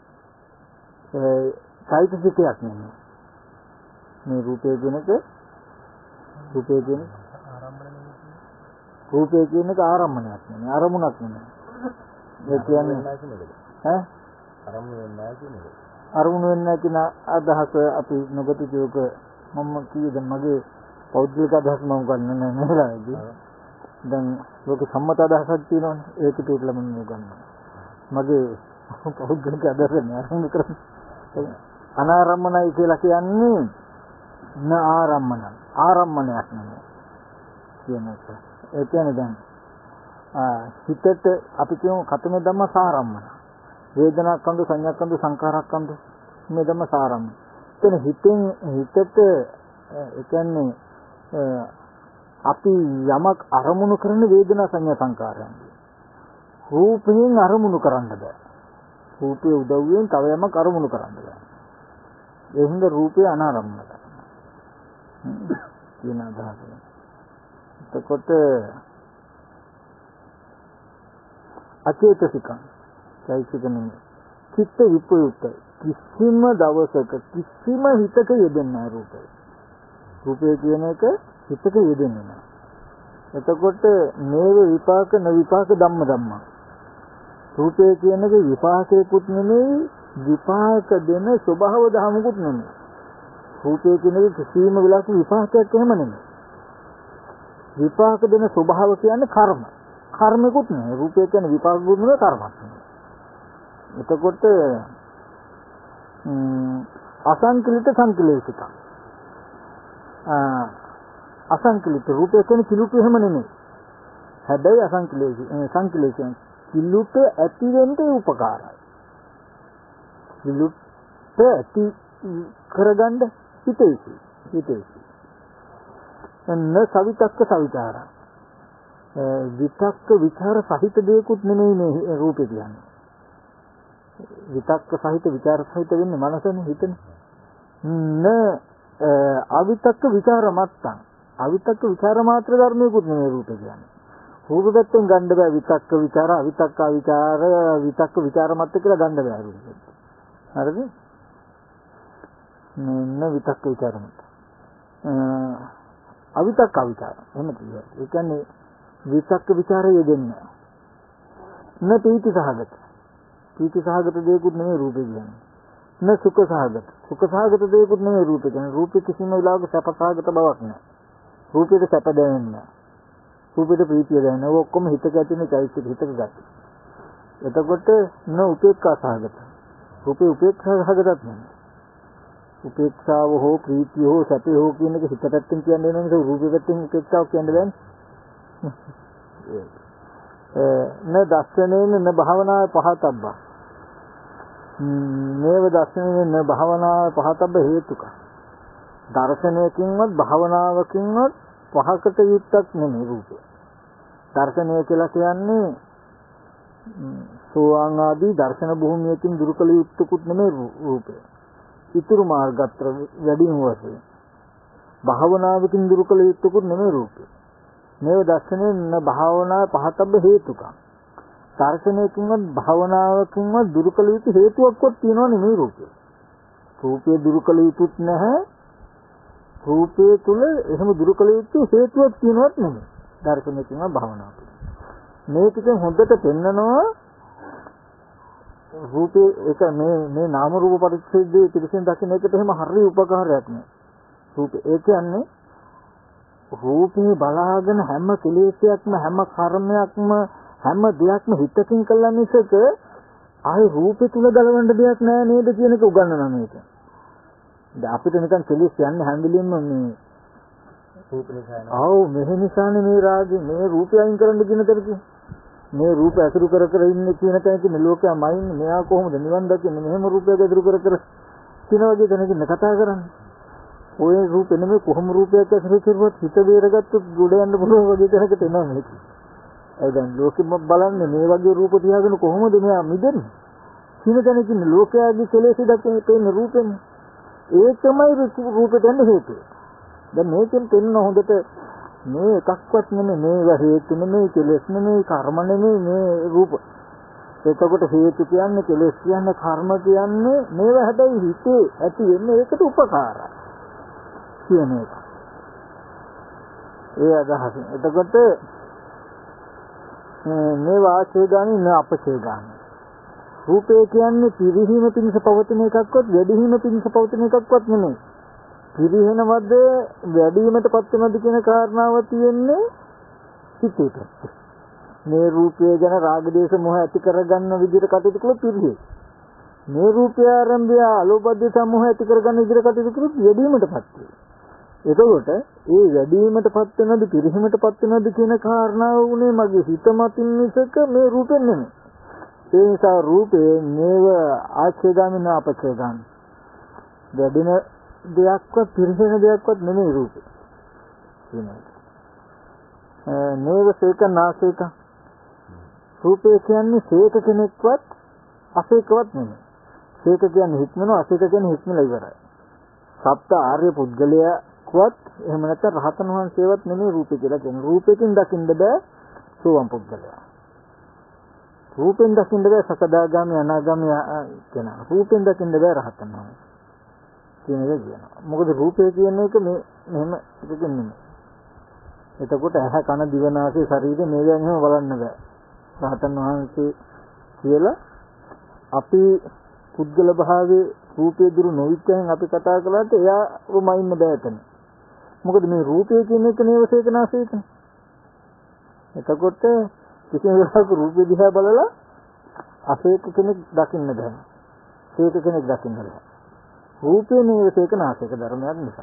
ඒ චෛතසිකයක් නෙවෙයි. මේ රූපේ කියනක රූපේ කියන රූපේ කියනක ආරම්මණයක් නෙවෙයි. ආරමුණක් නෙවෙයි. ඒ කියන්නේ ඈ අරමුණ වෙන්නේ නැහැ කියන්නේ. අරමුණ වෙන්නේ නැහැ කියන අදහස අපි නොගත යෝග මම කීයද මගේ පෞද්ගලික අදහස මම ගන්න නෑ නේද? දැන් ලෝක සම්මත අදහසක් තියෙනවනේ. ඒක පිටුලම මම ගන්නවා. මගේ පෞද්ගලික අදහස නෑ අරමුණ කරන්නේ. අනාරම්මනයි කියලා කියන්නේ න ආරම්මන. ආරම්මණයක් නෙමෙයි. කියන එක. ඒ කියන්නේ දැන් හිතට අපි කියමු කතමේ ධම්ම සාරම්මන. වේදනාකන්ද සංඥාකන්ද සංකාරකන්ද මේ ධම්ම සාරම්මන. එතන හිතෙන් හිතට ඒ කියන්නේ අපි යමක් අරමුණු කරන වේදනා සංඥා සංකාරයන්. රූපයෙන් අරමුණු කරන්න බෑ. රූපයේ උදව්වෙන් තව යමක් අරමුණු කරන්න බෑ. ඒ හින්දා රූපය අනාරම්මන කරනවා. කියන අදහස. එතකොට අචේතසිකං චෛතසිකනේ චිත්ත විපයුක්ත කිසිම දවසක කිසිම හිතක යෙදෙන්නේ නැහැ රූපය. රූපය කියන එක හිතක යෙදෙන්නේ නැහැ. එතකොට මේව විපාක න විපාක ධම්ම ධම්ම. රූපය කියන එක විපාකයකුත් නෙමෙයි විපාක දෙන ස්වභාව ධර්මකුත් නෙමෙයි. රූපය කියන එක කිසිම වෙලාවක විපාකයක් එහෙම නෙමෙයි. විපාක දෙන ස්වභාව කියන්නේ කර්ම. කර්මකුත් නෙමෙයි. රූපය කියන්නේ විපාකකුත් නෙමෙයි කර්මයක් නෙමෙයි. එතකොට අසංකලිත සංකලේශික. අසංකලිත රූපය කියන්නේ කිලුට එහෙම නෙමෙයි. හැබැයි අසංකලේශි සංකලේශයන් කිලුට ඇති වෙන්න උපකාරයි. කිලුට ඇති කරගන්න හිතේසි. හිතේසි. එන්න සවිතක්ක සවිචාර. විතක්ක විචාර සහිත දෙයක්ුත් නෙමෙයි මේ රූපේ කියන්නේ. විතක්ක සහිත විචාර සහිත වෙන්නේ මනසනේ හිතනේ. න අවිතක්ක විචාර මත්තං. අවිතක්ක විචාර මාත්‍ර ධර්මයකුත් නෙමෙයි රූපේ කියන්නේ. රූප පැත්තෙන් ගන්න බෑ විතක්ක විචාර අවිතක්ක විචාර විතක්ක විචාර මත්ත කියලා ගන්න බෑ රූපෙ. හරිද? න විතක්ක විචාර මත්ත. අවිතක්ක විචාර. එහෙම කියනවා. ඒ කියන්නේ විතක්ක විචාරය යෙදෙන්නේ නැහැ. න පීති සහගත. පීති සහගත දෙයක්ුත් නෙමෙයි රූපේ කියන්නේ. න සුඛ සහගත. සුඛ සහගත දෙයක්ුත් නෙමෙයි රූපේ කියන්නේ. රූපේ කිසිම වෙලාවක සැප සහගත බවක් නැහැ. රූපේට සැප දැනෙන්නේ නැහැ. රූපේට ප්‍රීතිය දැනෙනවා. ඔය ඔක්කොම හිතක ඇතිනේ චෛත්‍ය හිතක ගන්න. එතකොට න උපේක්ඛා සහගත. රූපේ උපේක්ඛා සහගතත් නෙමෙයි. උපේක්ෂාව හෝ ප්‍රීතිය හෝ සැපේ හෝ කියන එක හිත පැත්තෙන් කියන්නේ නැහැ නේද? රූපේ පැත්තෙන් උපේක්ෂාවක් කියන්න බෑනේ. න දස්සනේන න භාවනාය පහතබ්බා. මේව දස්සනේන න භාවනාය පහතබ්බ හේතුක. දර්ශනයකින්වත් භාවනාවකින්වත් පහකට යුක්තක් නෙමෙයි රූපය. දර්ශනය කියලා කියන්නේ සෝවාන් ආදී දර්ශන භූමියකින් දුරු කළ යුක්තකුත් නෙමෙයි රූපය. ඉතුරු මාර්ගත්‍ර වැඩිම වශයෙන් භාවනාවකින් දුරු කළ යුක්තකුත් නෙමෙයි රූපය. මේව දර්ශනයෙන් භාවනා පහතබ්බ හේතුක. දර්ශනයකින්වත් භාවනාවකින්වත් දුරු කළ යුතු හේතුවක්වත් තියෙනව නෙමෙයි රූපය. රූපය දුරු කළ යුතුත් නැහැ. රූපය තුල එහෙම දුරු කළ යුතු හේතුවක් තියෙනවත් නෙමෙයි. දර්ශනයකින්වත් භාවනාවකින්. මේ ටික හොඳට පෙන්නනවා රූපේ එක මේ මේ නාම රූප පරිච්ඡේදයේ පිළිසින් දකින්න එකට එහෙම හරිය උපකාරයක් නෑ. රූපේ ඒ කියන්නේ රූපේ බලාගෙන හැම කෙලෙසයක්ම හැම කර්මයක්ම හැම දෙයක්ම හිතකින් කළා මිසක ආයේ රූපේ තුල ගලවන්න දෙයක් නෑ නේද කියන එක උගන්වනවා මේක. දැන් අපිට නිකන් කෙලෙස් යන්නේ හැම වෙලෙම මේ රූප නිසා. ආව් මෙහෙ නිසානේ මේ රාගය මේ රූපය අයින් කරන්න කියන තරක. මේ රූප ඇසුරු කර කර ඉන්නේ කියන තැනකින් ලෝකයමයි ඉන්නේ. මෙයා කොහොමද නිවන් දකින්නේ? මෙහෙම රූපයක් ඇසුරු කර කර කියන වගේ තැනකින් කතා කරන්නේ. ඔය රූපෙ නෙමෙයි කොහොම රූපයක් ඇසුරු කරුවත් හිත බේරගත්තොත් ගොඩ යන්න පුළුවන් වගේ තැනකට එනවා මේක. ඒ දැන් ලෝකෙම බලන්නේ මේ වගේ රූප තියාගෙන කොහොමද මෙයා මිදෙන්නේ? කින තැනකින් ලෝකයාගේ කෙලෙස් දක්වන තේන රූපෙන්නේ. ඒ තමයි රූපෙට යන හේතුව. දැන් මේකෙන් තේන්න හොඳට මේ එකක්වත් නෙමෙයි මේවා හේතු නෙමෙයි කෙලෙස් නෙමෙයි කර්ම නෙමෙයි මේ රූප. එතකොට හේතු කියන්නේ කෙලෙස් කියන්නේ කර්ම කියන්නේ මේවා හැබැයි හිතේ ඇති වෙන්නේ ඒකට උපකාරයි කියන එක. ඒ අදහස. එතකොට මේ වාචේ ගානේ න අපචේ ගානේ. රූපේ කියන්නේ පිරිහීම පිණිස පවතින එකක්වත් වැඩිවීම පිණිස පවතින එකක්වත් නෙමෙයි. පිරිහෙනවද වැඩිවීමටපත් වෙනවද කියන කාරණාව තියෙන්නේ සිතේ පැත්තේ. මේ රූපය ගැන රාග දේශ මොහ ඇති කරගන්න විදිහට කටයුතු කළොත් පිරිහේ. මේ රූපය ආරම්භය අලෝභ දේශ මොහ ඇති කරගන්න විදිහට කටයුතු කළොත් වැඩිවීමටපත් වෙනවා. එතකොට ඒ වැඩිවීමටපත් වෙනවද පිරිහීමටපත් වෙනවද කියන කාරණාව උනේ මගේ හිත මතින් මිසක මේ රූපෙන් නෙමෙයි. ඒ නිසා රූපේ නේව ආච්ඡේගාමින අපච්ඡේගාමි. වැඩින දෙයක්වත් පිරිහෙන දෙයක්වත් නෙමෙයි රූපේ. කියනවා. නේව සේක නාසේක. රූපේ කියන්නේ සේක කෙනෙක්වත් අසේකවත් නෙමෙයි. සේක කියන්නේ හික්මනවා අසේක කියන්නේ හික්මලා ඉවරයි. සප්ත ආර්ය පුද්ගලයාවත් එහෙම නැත්නම් රහතන් වහන්සේවත් නෙමෙයි රූපේ කියලා කියන්නේ. රූපයෙන් දකින්න බෑ සෝවාන් පුද්ගලයා. රූපෙන් දකින්න බෑ සකදාගාමී අනාගාමී කියන. රූපෙන් දකින්න බෑ රහතන් වහන්සේ. කියන එක කියනවා. මොකද රූපය කියන එක මේ මෙහෙම එකකින් නෙමෙයි. එතකොට ඇහැ කන දිව නාසය ශරීරය මේවෙන් එහෙම බලන්න බෑ. රහතන් වහන්සේ කියලා අපි පුද්ගල භාවයේ රූපේ දුරු නොවිච්චෙන් අපි කතා කළාට එයා රුමයින්න බෑ එතන. මොකද මේ රූපය කියන එක නේවසේක නාසයක. එතකොට කිසිම වෙලාවක රූපය දිහා බලලා අසේක කෙනෙක් දකින්න බෑ. සේක කෙනෙක් දකින්න බෑ. රූපේ නේවසේක නාසයක ධර්මයක් නිසා.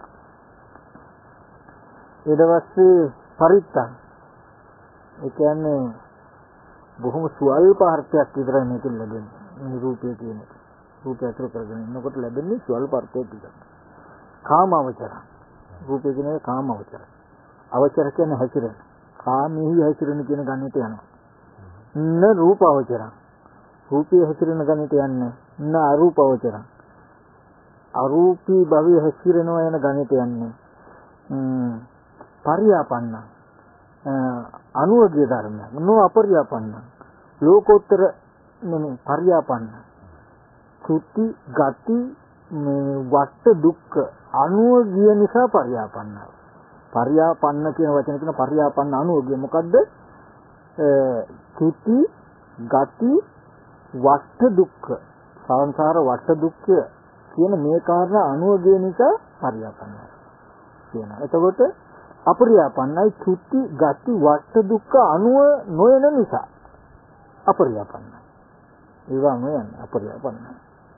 ඊට පස්සේ පරිත්තං. ඒ කියන්නේ බොහොම ස්වල්ප අර්ථයක් විතරයි මේකෙන් ලැබෙන්නේ. මේ රූපය කියන එක. රූපය අතුරු කරගෙන ඉන්නකොට ලැබෙන්නේ ස්වල්ප අර්ථයක් විතරයි. කාමවචර. රූපය කියන එක කාමවචර. අවචර කියන්නේ හැසිරෙන. කාමෙහි හැසිරෙන කියන ගණිත යනවා. න රූපවචර. රූපය හැසිරෙන ගණිත යන්නේ. න අරූපවචර. අරූපී භවයේ හැසිරෙනවා යන ගණිත යන්නේ. පරියාපන්න. අනුවග්‍ය ධර්මයක්. නෝ අපරියාපන්න. ලෝකෝත්තර නෙමෙයි පරියාපන්න. සුති ගති මේ වට දුක්ඛ අනුව ගිය නිසා පරියාපන්නයි. පරියාපන්න කියන වචනේ කියන පරියාපන්න අනුව ගිය මොකද්ද? සුති ගති වට දුක්ඛ සංසාර වට දුක්ඛ කියන මේ කාරණා අනුව ගිය නිසා පරියාපන්නයි කියනවා. එතකොට අපරියාපන්නයි සුති ගති වට දුක්ඛ අනුව නොයන නිසා අපරියාපන්නයි. ඒවා නොයන්නේ අපරියාපන්නයි.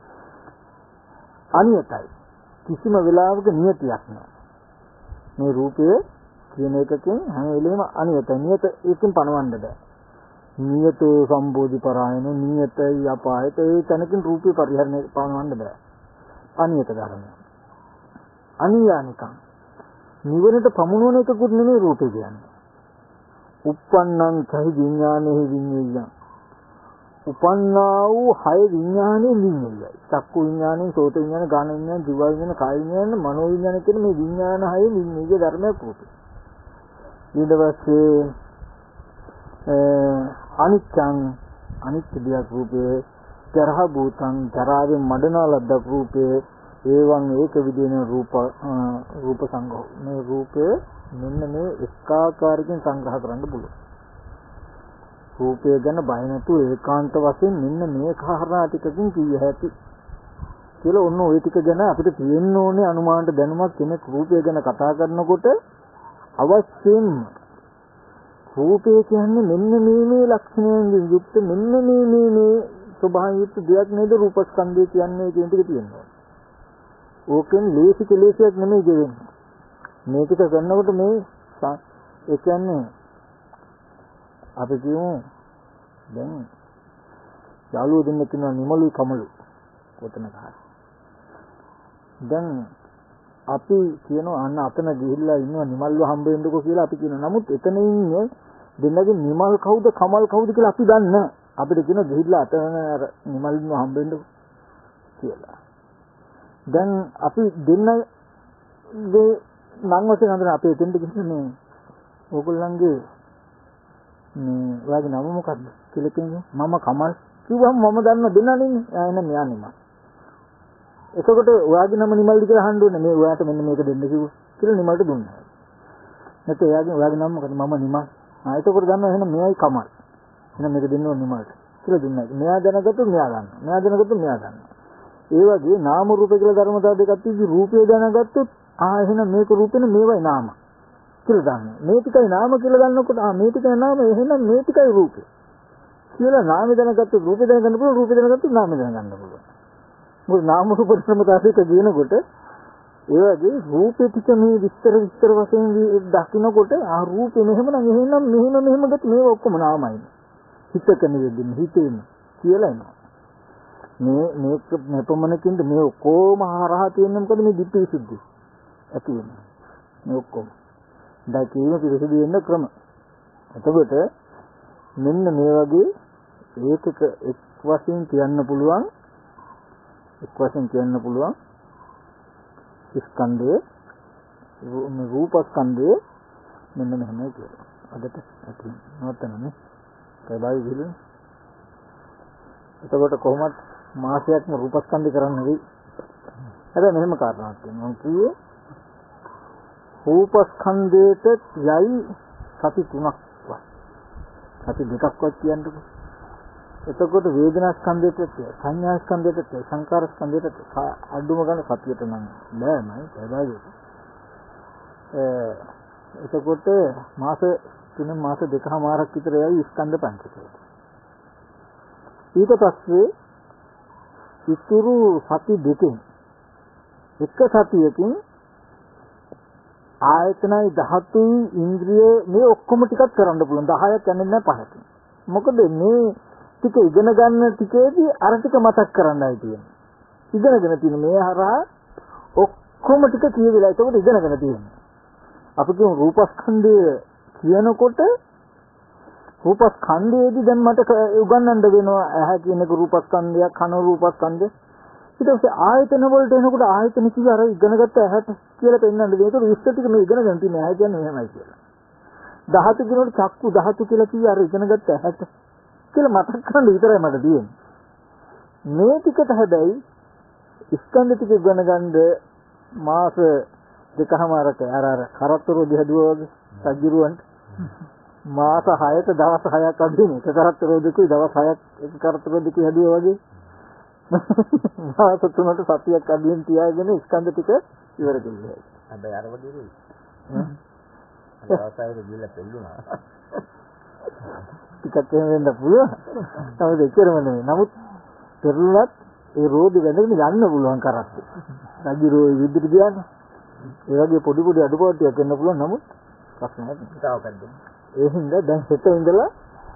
අනියතයි. කිසිම වෙලාවක නියතියක් නැහැ. මේ රූපය කියන එකකින් හැම වෙලෙම අනියතයි. නියත එකකින් පණවන්න බෑ. නියතෝ සම්බෝධි පරායන නියතයි අපායත ඒ තැනකින් රූපේ පරිහරණය පණවන්න බෑ. අනියත ධර්මය. අනියානිකං. නිවනට පමුණුවන එකකුත් නෙමෙයි රූපේ කියන්නේ. uppannං චහි විඥානෙහි විඤ්ඤාණං උපන්නා වූ හය විඥානේ විඤ්ඤාණයයි. චක්කු විඥානේ, සෝත විඥානේ, ගාන විඥානේ, දිව විඥානේ, කාය විඥානේ, මනෝ විඥානේ කියන මේ විඥාන හය විඤ්ඤාණය ධර්මයක් රූපේ. ඊට පස්සේ අනිච්චං අනිත්‍ය දියක් රූපේ, ජරහ භූතං ජරාවෙන් මඩනා ලද්දක් රූපේ, ඒවං ඒක විදින රූප රූප සංඝෝ. මේ රූපේ මෙන්න මේ එකාකාරකින් සංග්‍රහ කරන්න පුළුවන්. රූපය ගැන බය නැතුව ඒකාන්ත වශයෙන් මෙන්න මේ කාරණා ටිකකින් කිය හැකි කියලා ඔන්න ওই ටික ගැන අපිට තියෙන්න ඕනේ අනුමානට දැනුමක්. කෙනෙක් රූපය ගැන කතා කරනකොට අවශ්‍යයෙන්ම රූපය කියන්නේ මෙන්න මේ මේ ලක්ෂණයෙන් යුක්ත මෙන්න මේ මේ මේ ස්වභාවයෙන් යුක්ත දෙයක් නේද රූපස්කන්ධය කියන්නේ කියන ටික තියෙනවා. ඕකෙන් ලේසි කෙලෙසයක් නෙමෙයි ගෙවෙන්නේ. මේ ටික ගන්නකොට මේ ඒ කියන්නේ අපි කියමු දැන් යාළුවෝ දෙන්නෙක් ඉන්නවා නිමලුයි කමලු කොතනක හරි. දැන් අපි කියනවා අන්න අතන ගිහිල්ලා ඉන්නවා නිමල්ව හම්බ වෙන්නකෝ කියලා අපි කියනවා. නමුත් එතන ඉන්නේ දෙන්නගේ නිමල් කවුද කමල් කවුද කියලා අපි දන්නේ නැහැ. අපිට කියනවා ගිහිල්ලා අතන අර නිමල්ව හම්බ වෙන්නකෝ කියලා. දැන් අපි දෙන්න ගේ නම් වශයෙන් හඳුනන අපේ දෙන්න ගිහින් මේ ඕගොල්ලන්ගේ මේ ඔයාගේ නම මොකක්ද කියලා කියන්නේ මම කමල් කිව්වම මම දන්න දෙන්නා නෙන්නේ. ආ එන්න මෙයා නිමල්. එතකොට ඔයාගේ නම නිමල්ද කියලා අහන්න ඕනේ. මේ ඔයාට මෙන්න මේක දෙන්න කිව්වා කියලා නිමල්ට දුන්නා. නැත්නම් එයාගේ ඔයාගේ නම මොකද? මම නිමල්. ආ එතකොට දන්නවා එහෙනම් මෙයයි කමල්. එහෙනම් මේක දෙන්න ඕනේ නිමල්ට කියලා දුන්නා. මෙයා දැනගත්තොත් මෙයා ගන්නවා. මෙයා දැනගත්තොත් මෙයා ගන්නවා. ඒ වගේ නාම රූප කියලා ධර්මතාව දෙකක් තියෙද්දි රූපය දැනගත්තොත් ආ එහෙනම් මේක රූපෙන මේවයි නාම කියලා දාන්න. මේ ටිකයි නාම කියලා ගන්නකොට ආ මේ ටිකයි නාම එහෙනම් මේ ටිකයි රූපේ. කියලා නාම දැනගත්තොත් රූපේ දැනගන්න පුළුවන් රූපේ දැනගත්තොත් නාම දැනගන්න පුළුවන්. මොකද නාම රූප ධර්මතාවයක කියනකොට ඒ වගේ රූපේ ටික මේ විස්තර විස්තර වශයෙන් දකින්නකොට ආ රූපේ මෙහෙම නම් එහෙනම් මෙහෙම මෙහෙම ගත්ත මේව ඔක්කොම නාමයි. හිතක නෙවෙයි හිතේම කියලා එනවා. මේ මේක මෙපමණකින්ද මේ ඔක්කොම හරහා තියෙන්නේ මොකද මේ ditthi visuddhi ඇති වෙන්නේ. මේ ඔක්කොම දැකීම පිරිසිදු වෙන්න ක්‍රම. එතකොට මෙන්න මේ වගේ ඒකක එක් වශයෙන් කියන්න පුළුවන් එක් වශයෙන් කියන්න පුළුවන් ස්කන්ධය රූපස්කන්ධය මෙන්න මෙහෙමයි කියලා. අදට ඇති නවත්තනනේ. කයිබයි විල. එතකොට කොහොමද මාසයක්ම රූපස්කන්ධය කරන්න වෙයි. හැබැයි මෙහෙම කාරණාවක් තියෙනවා. මම කිව්වේ රූපස්කන්ධයට යයි සති තුනක් වත්. සති දෙකක්වත් කියන්නකෝ. එතකොට වේදනා ස්කන්ධයට සංඥා ස්කන්ධයට සංකාර ස්කන්ධයට අඩුම ගන්න සතියට නම් බෑමයි හැබැයි එතකොට මාස තුන මාස දෙකමාරක් විතර යයි ස්කන්ධ පංචකයට. ඊට පස්සේ ඉතුරු සති දෙකෙන් එක සතියකින් ආයතනයි ධාතුයි ඉන්ද්‍රිය මේ ඔක්කොම ටිකක් කරන්න පුළුවන්. දහයක් යන්නේ නැහැ පහකින්. මොකද මේ ටික ඉගෙන ගන්න ටිකේදී අර ටික මතක් කරන්නයි තියෙන්නේ. ඉගෙනගෙන තියෙන මේ හරහා ඔක්කොම ටික කියවිලා ඒකට ඉගෙනගෙන තියෙනවා. අපි කියමු රූපස්කන්ධය කියනකොට රූපස්කන්ධයේදී දැන් මට උගන්වන්න වෙනවා ඇහැ කියන එක රූපස්කන්ධයක්, කන රූපස්කන්ධය. ඊට පස්සේ ආයතන වලට එනකොට ආයතන කිව්ව අර ඉගෙනගත්ත ඇහැට කියලා පෙන්නන්න දෙන. ඒක විස්තර ටික මේ ඉගෙනගෙන තියෙන ඇහැ කියන්නේ එහෙමයි කියලා. ධාතු කියනකොට චක්කු ධාතු කියලා කිව්ව අර ඉගෙනගත්ත ඇහැට කියලා මතක් කරන්න විතරයි මට තියෙන්නේ. මේ ටිකට හැබැයි ස්කන්ධ ටික ඉගෙන ගන්න මාස දෙකමාරක අර අර කරත්තරෝ දිහදුවා වගේ සජිරුවන්ට මාස හයක දවස් හයක් අදින එක කරත්තරෝ දෙකයි දවස් හයක් එක කරත්තරෝ දෙකයි හැදුවා වගේ මාස තුනකට සතියක් අදින් තියාගෙන ස්කන්ධ ටික ඉවර කළා. හැබැයි අර වගේ නෙවෙයි. දවසයිද ගිහලා පෙල්ලුණා. ටිකක් එහෙම වෙන්න පුළුවන්. තමයි එච්චරම නෙවෙයි. නමුත් පෙරළුණත් ඒ රෝදි වැදගෙන යන්න පුළුවන් කරත්තේ. රජුරෝ විදුලි ගියානේ. ඒ වගේ පොඩි පොඩි අඩුපාඩුවක් වෙන්න පුළුවන්. නමුත් ප්‍රශ්නයක් නෑ. තාවකද්ද. ඒ හින්දා දැන් හෙට ඉඳලා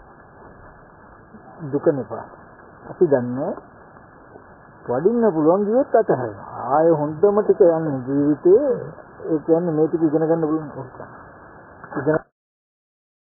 දුක නෙපා. අපි දන්නේ වඩින්න පුළුවන් ගියොත් අතහැරෙනවා. ආය හොඳම ටික යන්නේ ජීවිතේ. ඒ කියන්නේ මේ ටික ඉගෙන ගන්න පුළුවන්. ඉගෙන